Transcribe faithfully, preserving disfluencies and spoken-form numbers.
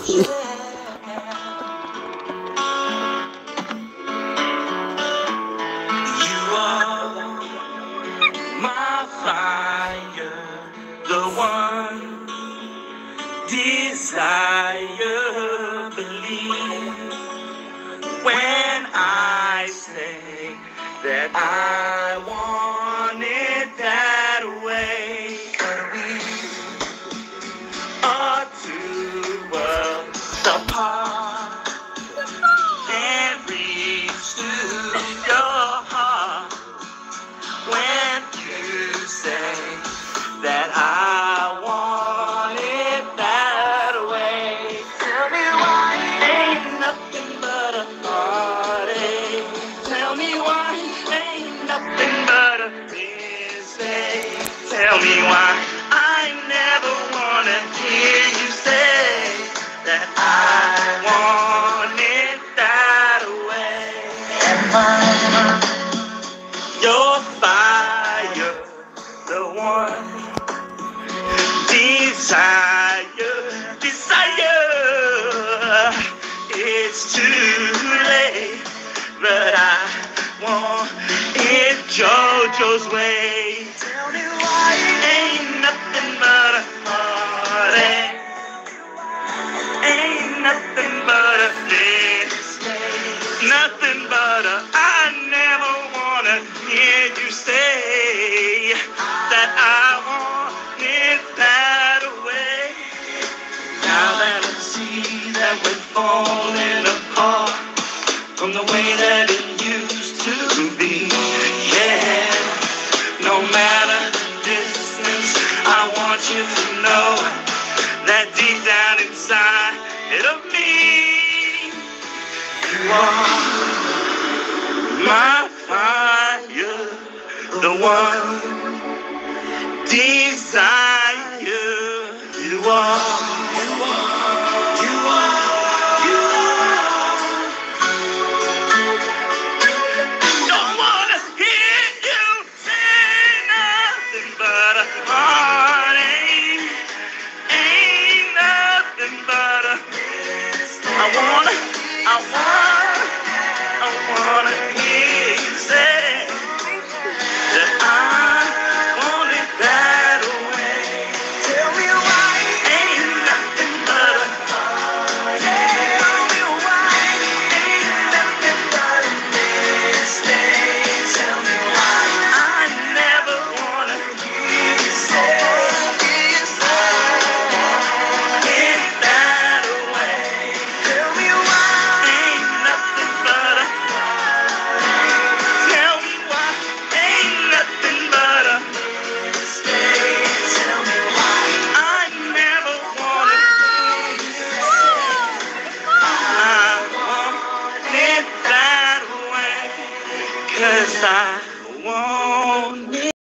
You are my fire, the one desire, believe when I say that I want it that way. Are two worlds apart and reach to your heart when you say that I want it that way. Tell me why ain't nothing but a heartache. Tell me why ain't nothing but a mistake. Tell me why I never wanna hear you say that I want it that way. Your fire, the one desire, desire. It's too late, but I want it JoJo's way. Tell me why ain't nothing but a heartache, ain't nothing but a mistake, nothing but a I never wanna hear you say that I want it that way. Now that I see that we're falling apart from the way that it used to be, yeah. No matter the distance, I want you to know that deep down inside of me, you are my fire, the one desire. You are, you are, you are, you are. Don't wanna hear you say nothing but a heartache. Ain't nothing but a I wanna, I wanna, I wanna hear you say that I want it that way. Tell me why ain't nothing but a heartache. Tell me why ain't nothing but a mistake. Tell me why I never wanna hear you say it's it that way. Tell me why ain't nothing but a Tell me why ain't nothing but a mistake. Tell me why I never wanna I want it that way. 'Cause I